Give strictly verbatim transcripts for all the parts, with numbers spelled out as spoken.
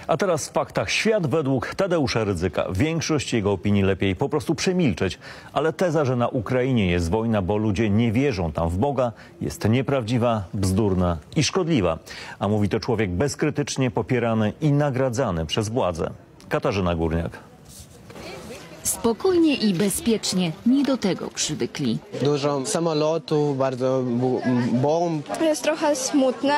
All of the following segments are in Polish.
A teraz w faktach. Świat według Tadeusza Rydzyka. Większość jego opinii lepiej po prostu przemilczeć. Ale teza, że na Ukrainie jest wojna, bo ludzie nie wierzą tam w Boga, jest nieprawdziwa, bzdurna i szkodliwa. A mówi to człowiek bezkrytycznie popierany i nagradzany przez władzę. Katarzyna Górniak. Spokojnie i bezpiecznie, nie do tego przywykli. Dużo samolotów, bardzo bomb. Jest trochę smutne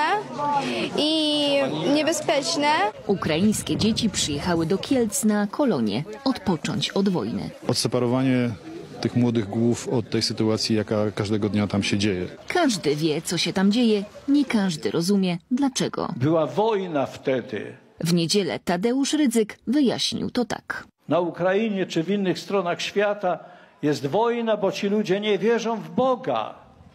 i niebezpieczne. Ukraińskie dzieci przyjechały do Kielc na kolonie odpocząć od wojny. Odseparowanie tych młodych głów od tej sytuacji, jaka każdego dnia tam się dzieje. Każdy wie, co się tam dzieje, nie każdy rozumie, dlaczego. Była wojna wtedy. W niedzielę Tadeusz Rydzyk wyjaśnił to tak. Na Ukrainie czy w innych stronach świata jest wojna, bo ci ludzie nie wierzą w Boga.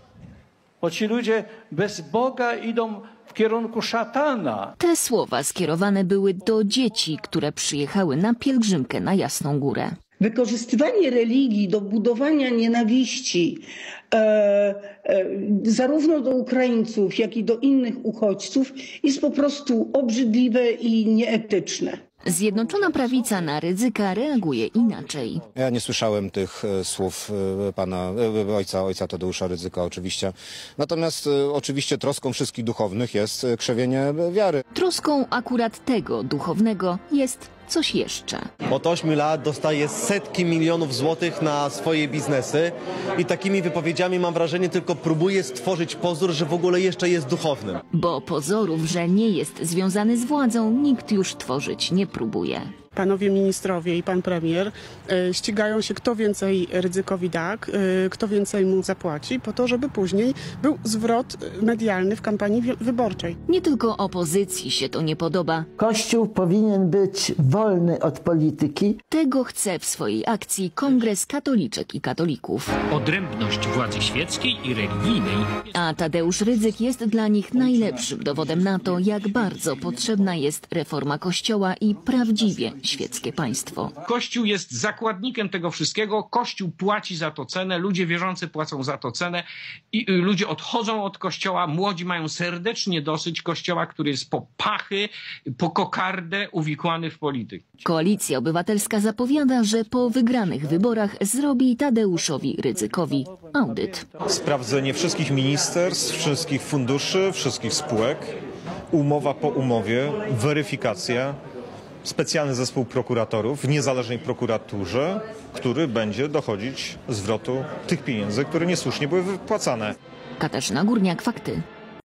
Bo ci ludzie bez Boga idą w kierunku szatana. Te słowa skierowane były do dzieci, które przyjechały na pielgrzymkę na Jasną Górę. Wykorzystywanie religii do budowania nienawiści e, e, zarówno do Ukraińców, jak i do innych uchodźców jest po prostu obrzydliwe i nieetyczne. Zjednoczona Prawica na Rydzyka reaguje inaczej. Ja nie słyszałem tych słów pana ojca, ojca Tadeusza Rydzyka oczywiście. Natomiast oczywiście troską wszystkich duchownych jest krzewienie wiary. Troską akurat tego duchownego jest coś jeszcze. Od ośmiu lat dostaje setki milionów złotych na swoje biznesy i takimi wypowiedziami, mam wrażenie, tylko próbuje stworzyć pozór, że w ogóle jeszcze jest duchownym. Bo pozorów, że nie jest związany z władzą, nikt już tworzyć nie próbuje. Panowie ministrowie i pan premier e, ścigają się, kto więcej Rydzykowi da, e, kto więcej mu zapłaci, po to, żeby później był zwrot medialny w kampanii wyborczej. Nie tylko opozycji się to nie podoba. Kościół powinien być wolny od polityki. Tego chce w swojej akcji Kongres Katoliczek i Katolików. Odrębność władzy świeckiej i religijnej. A Tadeusz Rydzyk jest dla nich najlepszym dowodem na to, jak bardzo potrzebna jest reforma Kościoła i prawdziwie świeckie państwo. Kościół jest zakładnikiem tego wszystkiego. Kościół płaci za to cenę, ludzie wierzący płacą za to cenę i ludzie odchodzą od Kościoła. Młodzi mają serdecznie dosyć Kościoła, który jest po pachy, po kokardę uwikłany w politykę. Koalicja Obywatelska zapowiada, że po wygranych wyborach zrobi Tadeuszowi Rydzykowi audyt. Sprawdzenie wszystkich ministerstw, wszystkich funduszy, wszystkich spółek, umowa po umowie, weryfikacja. Specjalny zespół prokuratorów w niezależnej prokuraturze, który będzie dochodzić zwrotu tych pieniędzy, które niesłusznie były wypłacane. Katarzyna Górniak, fakty.